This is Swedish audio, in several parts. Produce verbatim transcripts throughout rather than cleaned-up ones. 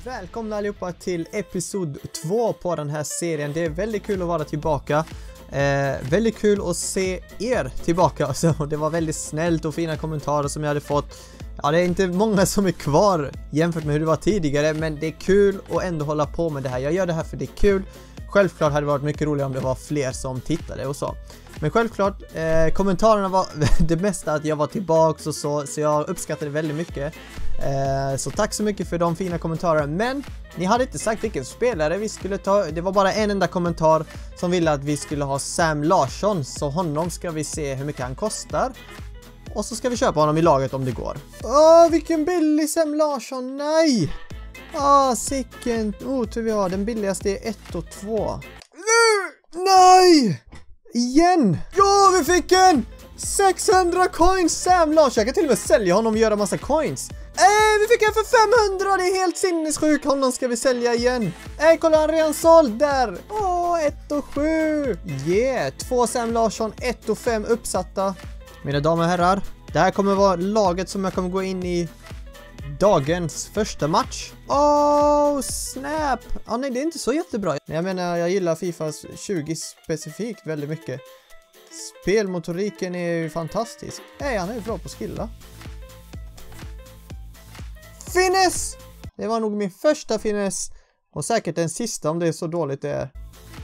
Välkomna allihopa till episod två på den här serien. Det är väldigt kul att vara tillbaka. Eh, väldigt kul att se er tillbaka. Alltså, det var väldigt snällt och fina kommentarer som jag hade fått. Ja, det är inte många som är kvar jämfört med hur det var tidigare, men det är kul att ändå hålla på med det här. Jag gör det här för det är kul. Självklart hade det varit mycket roligare om det var fler som tittade och så. Men självklart, eh, kommentarerna var det mesta att jag var tillbaka och så, så jag uppskattade det väldigt mycket. Eh, så tack så mycket för de fina kommentarerna. Men ni hade inte sagt vilken spelare vi skulle ta. Det var bara en enda kommentar som ville att vi skulle ha Sam Larsson. Så honom ska vi se hur mycket han kostar. Och så ska vi köpa honom i laget om det går. Åh, vilken billig Sam Larsson, nej! Ah, sicken otur vi har. Den billigaste är ett och två. Nej! Igen! Ja, vi fick en! sexhundra coins Sam Larsson. Jag kan till och med sälja honom och göra massa coins. Äh, vi fick en för femhundra. Det är helt sinnessjukt. Honom ska vi sälja igen. Äh, kolla, han redan såld där. Åh, ett och sju. Yeah, två Sam Larsson, ett och fem uppsatta. Mina damer och herrar, det här kommer vara laget som jag kommer gå in i dagens första match. Oh, snap. Ah, nej, det är inte så jättebra. Jag menar, jag gillar FIFA tjugo specifikt väldigt mycket. Spelmotoriken är ju fantastisk. Nej, han är ju bra på skilla. Finess! Det var nog min första finess. Och säkert den sista om det är så dåligt det är.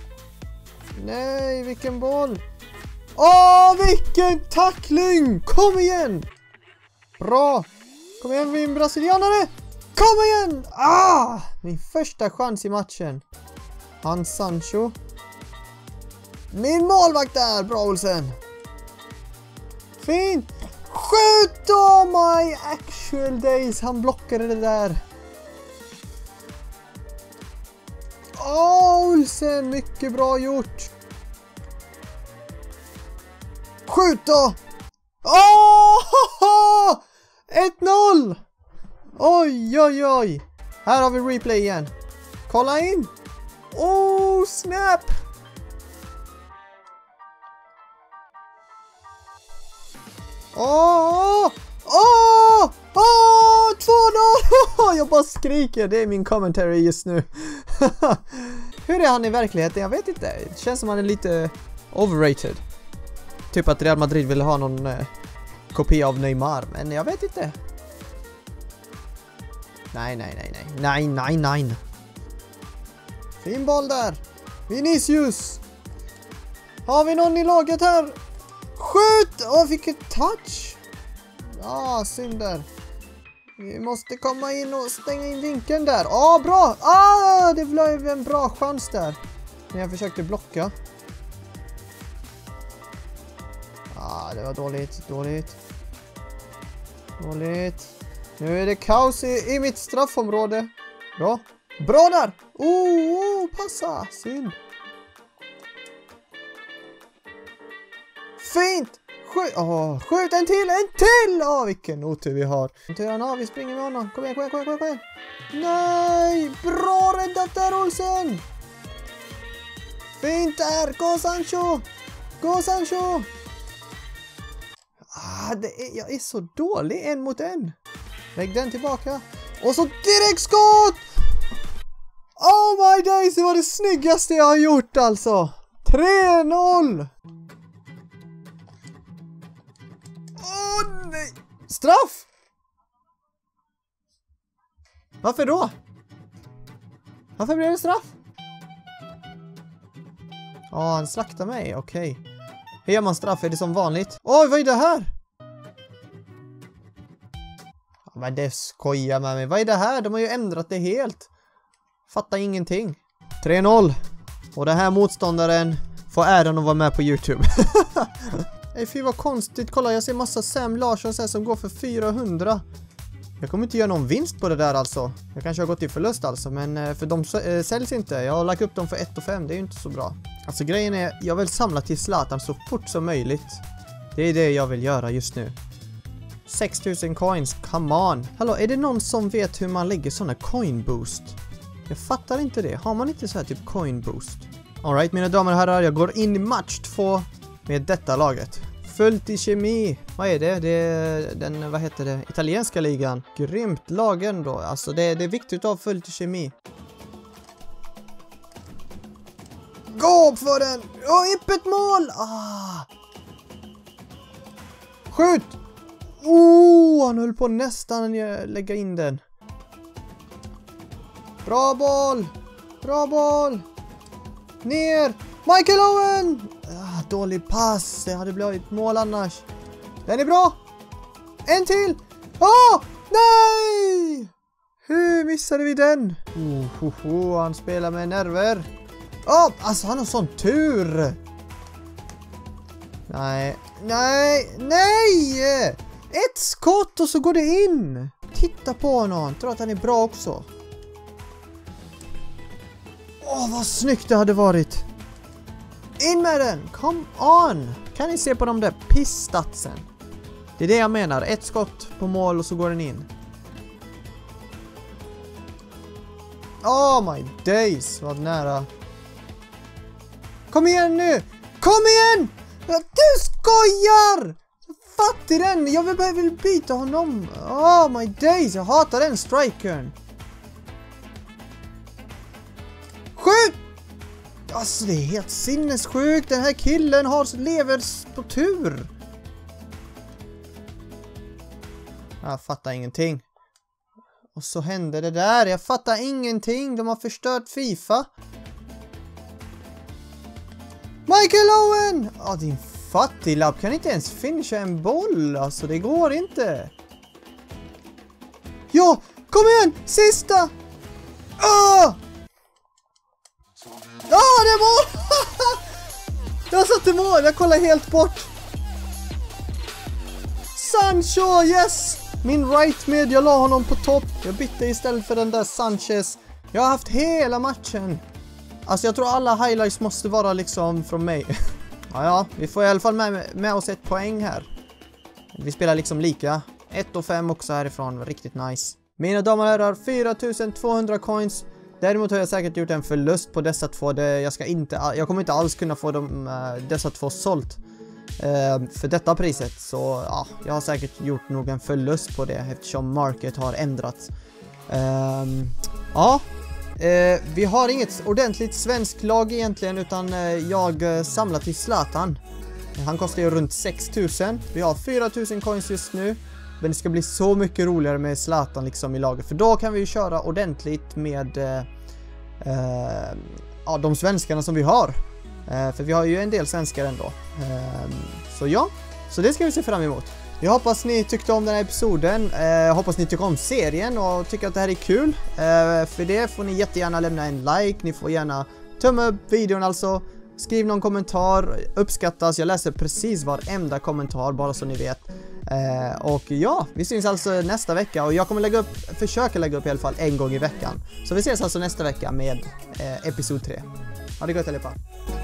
Nej, vilken boll. Åh, vilken tackling! Kom igen! Bra! Kom igen, min brasilianare! Kom igen! Ah! Min första chans i matchen. Han Sancho. Min målvakt där, bra Olsen. Fint! Skjut! Oh my actual days! Han blockade det där. Oh, Olsen, mycket bra gjort. Skjut då! Åh! ett noll! Oj, oj, oj. Här har vi replay igen. Kolla in. Oh, snap! Åh! Åh! Åh! två noll! Jag bara skriker. Det är min commentary just nu. Hur är han i verkligheten? Jag vet inte. Det känns som han är lite overrated. Typ att Real Madrid vill ha någon eh, kopia av Neymar. Men jag vet inte. Nej, nej, nej, nej. Nej, nej, nej. Fin boll där. Vinicius. Har vi någon i laget här? Skjut! Åh, vilken touch. Ja, synd där. Vi måste komma in och stänga in vinkeln där. Åh, bra. Ah, det blev en bra chans där. Men jag försökte blocka. Ah, det var dåligt, dåligt. Dåligt. Nu är det kaos i, i mitt straffområde. Bra. Bra där. Oh, oh, passa. Synd. Fint. Skjut. Oh, skjut en till, en till. Åh, oh, vilken otur vi har. Ja, vi springer med honom. Kom igen, kom igen, kom igen, kom igen. Nej, bra räddat där, Olsen. Fint där. Gå, Sancho. Gå, Sancho. Ah, det är, jag är så dålig en mot en. Lägg den tillbaka. Och så direkt skott! Oh my days, det var det snyggaste jag har gjort alltså. tre noll! Åh oh, nej! Straff! Varför då? Varför blev det straff? Ja, oh, han slaktar mig, okej. Okay. Hur gör man straff? Är det som vanligt? Oj, vad är det här? Men det skojar med mig. Vad är det här? De har ju ändrat det helt. Fattar ingenting. tre noll. Och den här motståndaren får äran att vara med på YouTube. Ej, fy vad konstigt. Kolla, jag ser massa Sam Larsson så här som går för fyrahundra. Jag kommer inte göra någon vinst på det där alltså. Jag kanske har gått i förlust alltså. Men för de säljs inte. Jag har lagt upp dem för ett och fem. Det är ju inte så bra. Alltså grejen är, jag vill samla till Zlatan så fort som möjligt. Det är det jag vill göra just nu. sex tusen coins, come on. Hallå, är det någon som vet hur man lägger såna coin boost? Jag fattar inte det. Har man inte så här typ coin boost? Alright, mina damer och herrar, jag går in i match två med detta laget. fullt i kemi. Vad är det? Det är den, vad heter det? Italienska ligan. Grymt lagen då. Alltså det, det är viktigt att ha fullt i kemi. Gå upp för den! Åh, öppet mål! Ah. Skjut! Oh, han höll på nästan lägga in den. Bra boll! Bra boll! Ner! Michael Owen! Ah, dålig pass. Det hade blivit mål annars. Den är bra! En till! Åh! Oh, nej! Hur missade vi den? Oh, oh, oh, han spelar med nerver. Åh! Oh, alltså han har sån tur! Nej, nej, nej! Ett skott och så går det in! Titta på honom. Tror att han är bra också. Åh, oh, vad snyggt det hade varit. In med den! Come on! Kan ni se på de där pisstatsen? Det är det jag menar. Ett skott på mål och så går den in. Oh my days. Vad nära. Kom igen nu! Kom igen! Du skojar! Fatt i den! Jag vill bara vill byta honom. Oh my days. Jag hatar den strikern. Skjut! Alltså det är helt sinnessjukt. Den här killen har lever på tur. Jag fattar ingenting. Och så hände det där. Jag fattar ingenting. De har förstört FIFA. Michael Owen! Ja, din fattiglapp kan inte ens finisha en boll. Alltså det går inte. Ja, kom igen! Sista! Åh! Ja, ah, det är mål! Jag satte mål, jag kollar helt bort. Sancho, yes! Min right med, jag la honom på topp. Jag bytte istället för den där Sanchez. Jag har haft hela matchen. Alltså jag tror alla highlights måste vara liksom från mig. Ja, ja, vi får i alla fall med, med oss ett poäng här. Vi spelar liksom lika. ett och fem också härifrån, riktigt nice. Mina damer och herrar, fyra tusen tvåhundra coins. Däremot har jag säkert gjort en förlust på dessa två. Det, jag, ska inte, jag kommer inte alls kunna få dem, dessa två sålt uh, för detta priset. Så ja, jag har säkert gjort nog en förlust på det eftersom market har ändrats. Uh, ja, uh, vi har inget ordentligt svenskt lag egentligen utan uh, jag uh, samlar till Zlatan. Han kostar ju runt sex tusen. Vi har fyra tusen coins just nu. Men det ska bli så mycket roligare med Zlatan liksom i laget. För då kan vi ju köra ordentligt med eh, eh, ja, de svenskarna som vi har. Eh, för vi har ju en del svenskar ändå. Eh, så ja, så det ska vi se fram emot. Jag hoppas ni tyckte om den här episoden. Eh, hoppas ni tycker om serien och tycker att det här är kul. Eh, för det får ni jättegärna lämna en like. Ni får gärna tumma upp videon alltså. Skriv någon kommentar, uppskattas. Jag läser precis varenda kommentar bara så ni vet. Eh, och ja, vi syns alltså nästa vecka. Och jag kommer lägga upp, försöka lägga upp i alla fall en gång i veckan. Så vi ses alltså nästa vecka med eh, episod tre. Ha det gott allihopa.